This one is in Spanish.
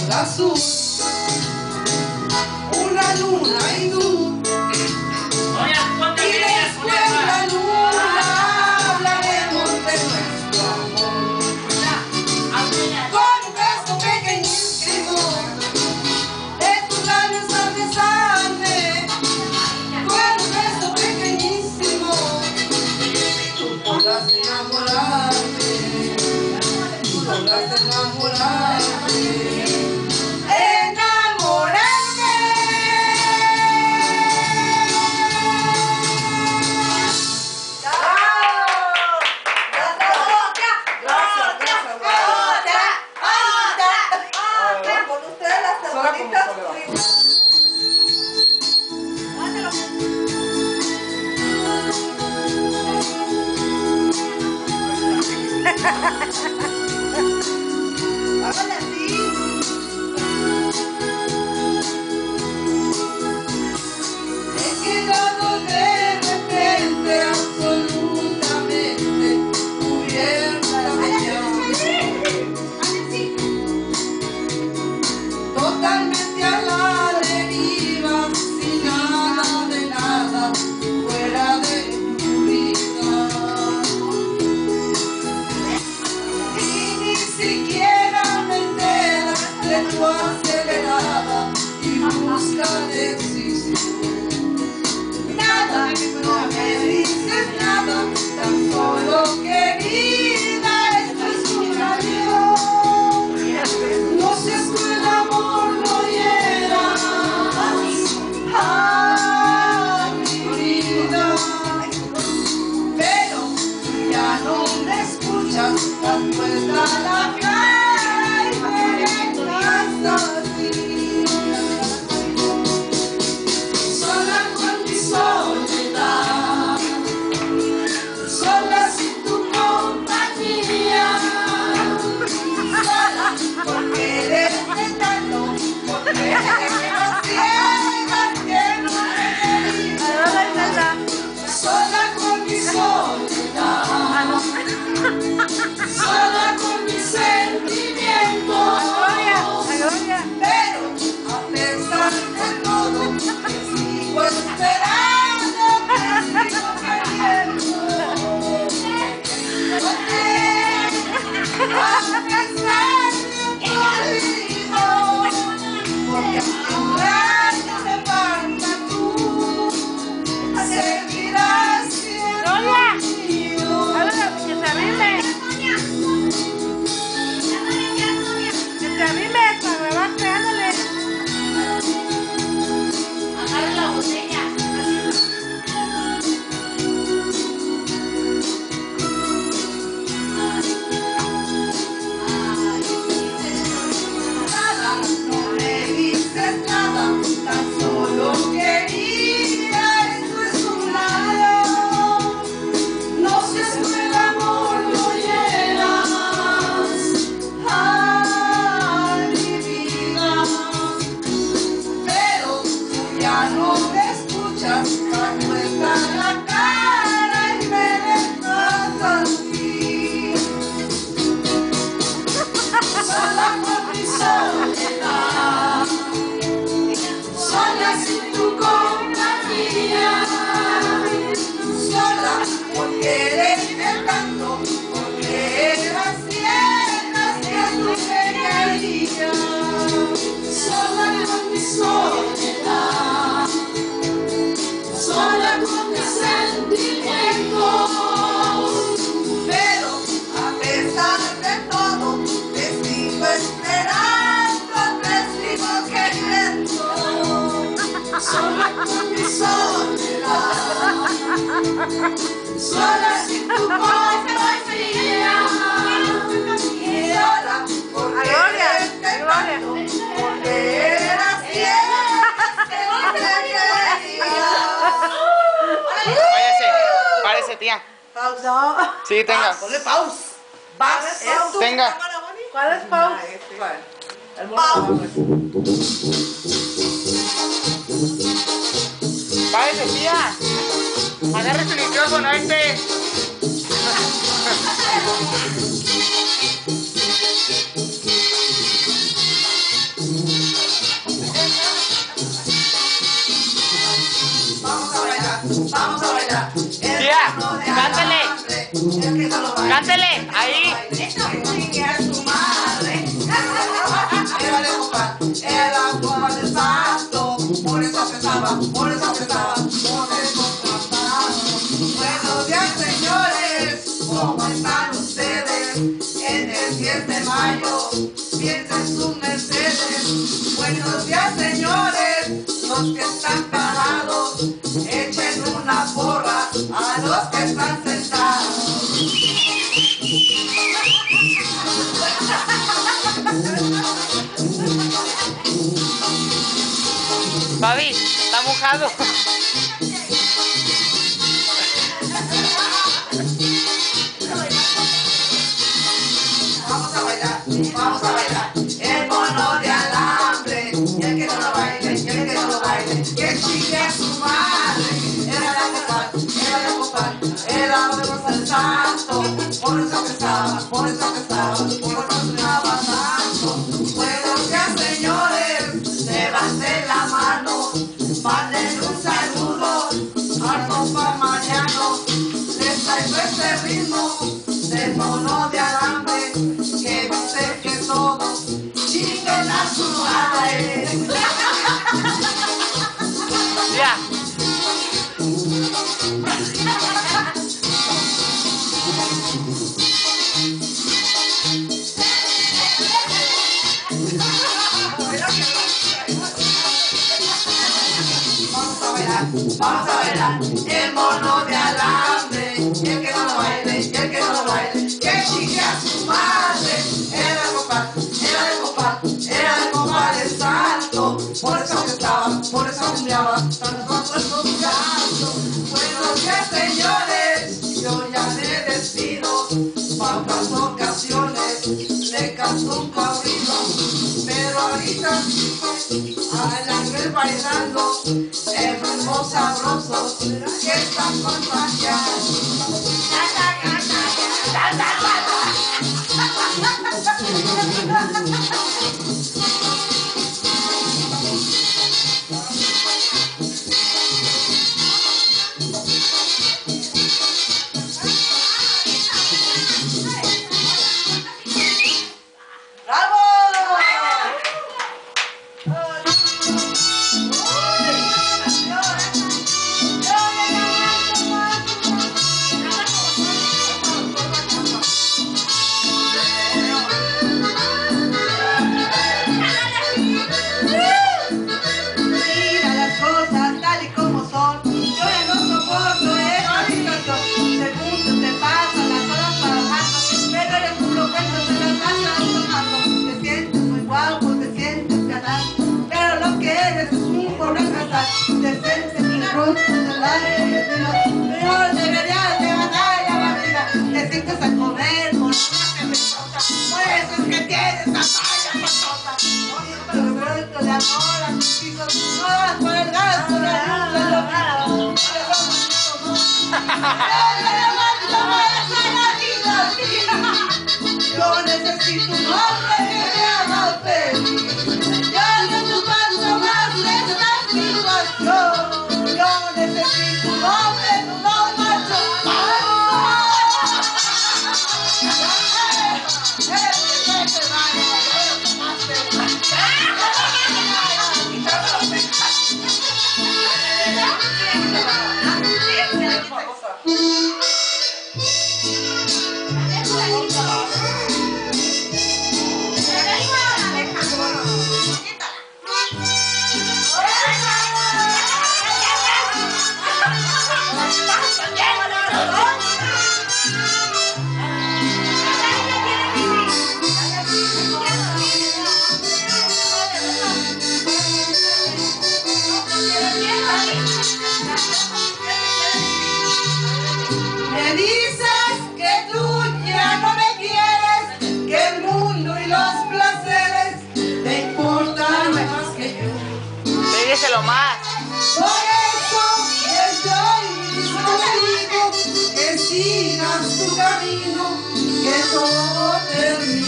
azul, una luna hindú, y después la luna hablaremos de nuestro amor. Con un beso pequeñísimo de tus labios al besarme, con un beso pequeñísimo tú podrás enamorarme, tú podrás enamorarme. Hágale así. He quedado de repente absolutamente cubierta de llanto, totalmente a la deriva, sin nada de nada fuera de tu vida. Y ni siquiera me entero de tu acelerada y busca de existir. Nada, no me dices nada, tan solo querida, esto es un adiós. No seas cruel, amor, no hieras a mi vida. Pero ya no me escuchas, das vuelta a la cara y me dejas así, sola con mi soledad, sola sin tu compañía, sola porque eres de tanto, porque eres ciega que no me quería, sola con mi soledad, sola con mis sentimientos, pero a pesar de todo te sigo esperando, te sigo queriendo. A pesar de todo, porque aunque un rayo me parta tú, seguirás siendo mío. Nada, no me dices nada, tan solo quería, esto es un adiós. No seas cruel, amor, no hieras a mi vida. Pero tú ya no me escuchas, das vuelta la cara y me dejas así, sola con mi soledad, sola sin tu compañía, sola porque eres de tanto, porque eras ciegas que tú me querías, sola con mi soledad, sola con mis sentimientos, pero a pesar de todo te sigo esperando, te sigo queriendo, sola con mi soledad, sola sin tu compañía, sola porque eres de tanto, porque eras ciega que no te quería. Párese, tía. Pausa. Sí, tenga. Ponle pausa. Vas. Tenga. ¿Cuál es pausa? ¿Cuál? El mono. Párese, tía. Agarre su micrófono, Ahí. Chingue a su madre. Era de copa, era copa del santo. Por eso pesaba, por eso pesaba, por eso trataba. Buenos días, señores, ¿cómo están ustedes? En el 10 de mayo, piensen sus Mercedes. Buenos días, señores, los que están parados, echen una porra a los que están sentados. Fabi, está mojado. Vamos a bailar, vamos a bailar. El mono de alambre, y el que no lo baile, y el que no lo baile, que chingue a su madre. Era la copal, era la copal, era la cosa del santo. Por eso pesaba, por eso pesaba, por eso sonaba tanto. Buenos días, señores, levanten la mano, manden un saludo al compa Mariano. Les traigo este ritmo del mono de alambre, que dice que todos chinguen a su madre. Ya. Vamos a bailar el mono de alambre, y el que no lo baile, y el que no lo baile, que chingue a su madre. Era de copa, era de copa, era de copa de santo. Por eso estaba, por eso cambiaba, tanto cuerpo santo. Buenos días, señores, yo ya me despido. Pa' otras ocasiones le canto un corrido, pero ahorita al ángel bailando el ritmo sabroso que está contagiando. Pero deberías de ganar la vida, te sientes a comer con una cervezota, por eso es que tienes la falla pasosa. Oye, pero suelto de amor a tus hijos, no das por el gasto, la luz, lo mismo. Yo necesito un hombre que me haga feliz. Yo no soporto más esta situación. Yo necesito un hombre, no macho. Me dices que tú ya no me quieres, que el mundo y los placeres te importan más que yo. Díselo más. Por eso estoy contigo, que sigas tu camino, que todo termine.